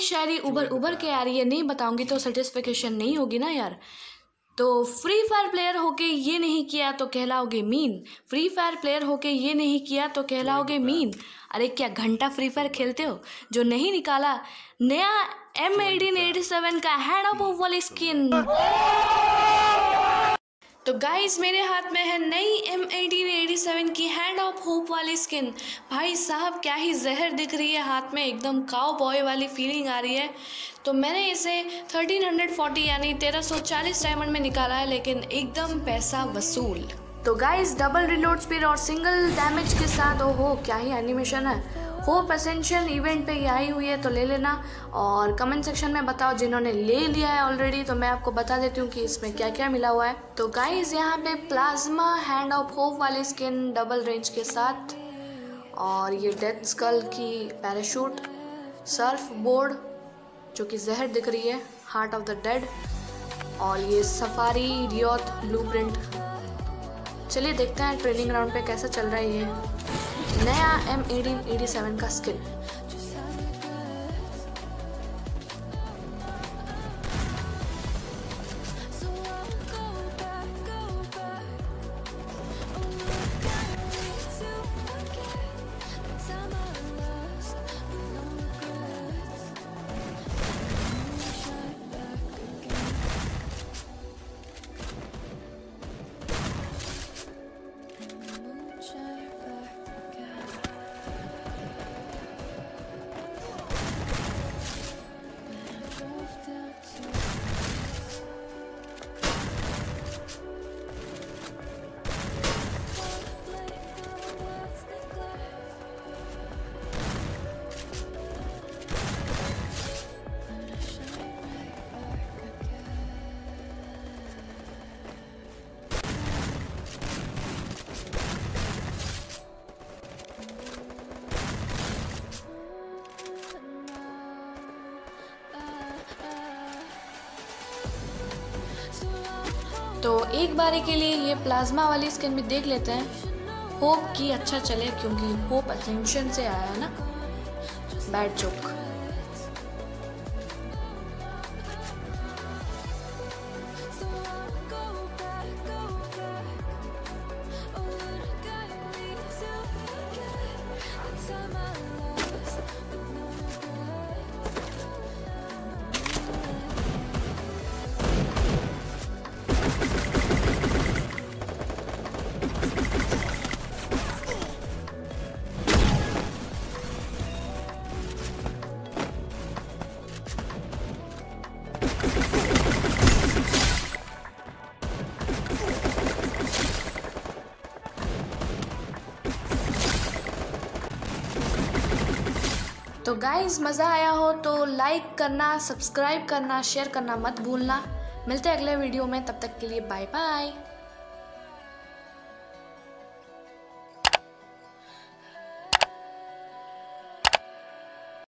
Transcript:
शायरी उभर उभर के आ रही है, नहीं बताऊंगी तो सेटिस्फिकेशन नहीं होगी ना यार। तो फ्री फायर प्लेयर होके ये नहीं किया तो कहलाओगे मीन, फ्री फायर प्लेयर होके ये नहीं किया तो कहलाओगे मीन। अरे क्या घंटा फ्री फायर खेलते हो जो नहीं निकाला नया M1887 का हैंड ऑफ होप वाली स्किन। तो गाइस मेरे हाथ में है नई M1887 की हैंड ऑफ होप वाली स्किन। भाई साहब क्या ही जहर दिख रही है हाथ में, एकदम काउ बॉय वाली फीलिंग आ रही है। तो मैंने इसे 1340 यानी 1340 डायमंड में निकाला है, लेकिन एकदम पैसा वसूल। तो गाइस डबल रिलोड स्पीड और सिंगल डैमेज के साथ ओहो क्या ही एनिमेशन है। होप एसेंशियल इवेंट पे ये आई हुई है तो ले लेना, और कमेंट सेक्शन में बताओ जिन्होंने ले लिया है ऑलरेडी, तो मैं आपको बता देती हूँ कि इसमें क्या क्या मिला हुआ है। तो गाइस यहाँ पे प्लाज्मा हैंड ऑफ होप वाली स्किन डबल रेंज के साथ, और ये डेथ स्कल की पैराशूट, सर्फ बोर्ड जो कि जहर दिख रही है, हार्ट ऑफ द डेड, और ये सफारी रियोथ ब्लूप्रिंट। चलिए देखते हैं ट्रेनिंग ग्राउंड पे कैसा चल रहा है ये नया M1887 का स्किन। तो एक बारी के लिए ये प्लाज्मा वाली स्किन भी देख लेते हैं, होप की अच्छा चले क्योंकि होप असेंशन से आया है ना, बैड जोक। तो गाइस मज़ा आया हो तो लाइक करना, सब्सक्राइब करना, शेयर करना मत भूलना। मिलते हैं अगले वीडियो में, तब तक के लिए बाय बाय।